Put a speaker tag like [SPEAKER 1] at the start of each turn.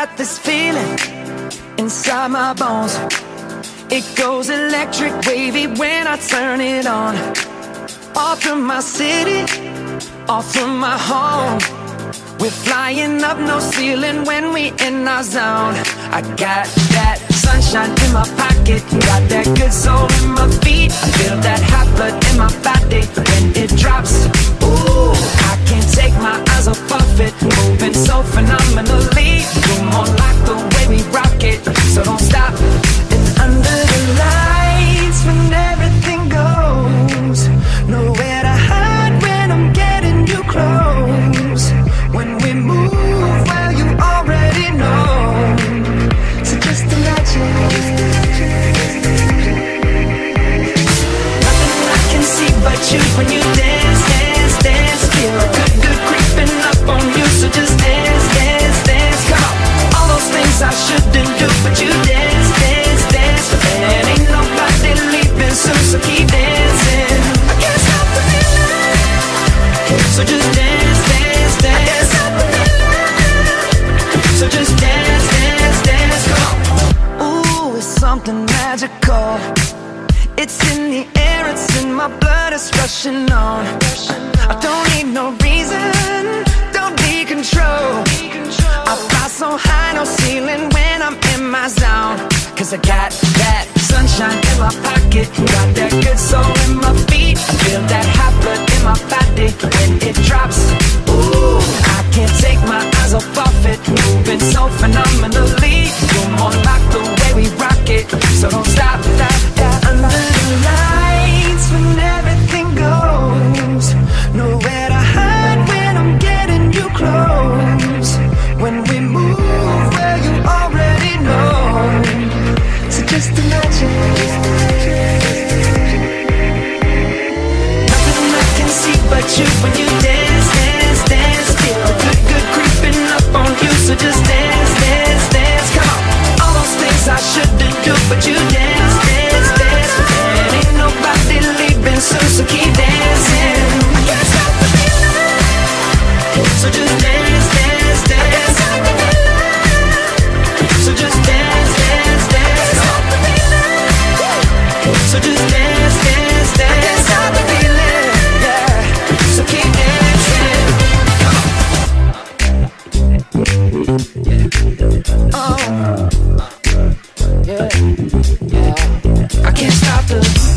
[SPEAKER 1] got this feeling inside my bones. It goes electric wavy when I turn it on. Off from my city, off from my home. We're flying up, no ceiling when we in our zone. I got that sunshine in my pocket, got that good soul in my feet. I feel that hot blood in my body when it drops. Ooh, I can't take my eyes off of it, moving so phenomenally. You're more like the way we rock it, so don't stop. And under the lights, when everything goes, nowhere to hide when I'm getting you close. When we move, well, you already know. So just imagine. Nothing I can see but you when you dance, dance, dance. Feel good, good creeping up on you. So just dance, dance, dance. Come on. All those things I shouldn't do, but you dance, dance, dance. And ain't nobody leaving soon, so keep dancing. I can't stop the feeling. So just dance, dance, dance. So just dance, dance, dance, come on. Ooh, it's something magical. It's in the air, it's in my blood, it's rushing on. I don't need no reason, don't be control. I fly so high, no ceiling when I'm in my zone. Cause I got that sunshine in my pocket, got that good soul in my feet. I feel that hot blood in my body when it drops. Ooh, I can't take my eyes off of it, moving so phenomenally. You're more like the way we rock it, so don't stop, stop, stop. Under the lights, when everything goes, nowhere to hide when I'm getting you close. When we move, well, you already know. So just imagine. Nothing I can see but you when you dance, dance, dance. Feel good, good creeping up on you. So just dance, dance, dance. Come on. All those things I shouldn't do, but you dance, dance, dance. And ain't nobody leaving soon, so keep dancing. I can't stop the feeling. So just dance, dance, dance. So just dance, dance, dance. So just dance, dance, dance. Stop the feeling, yeah. So keep dancing. Come on. Oh, yeah, yeah. I can't stop the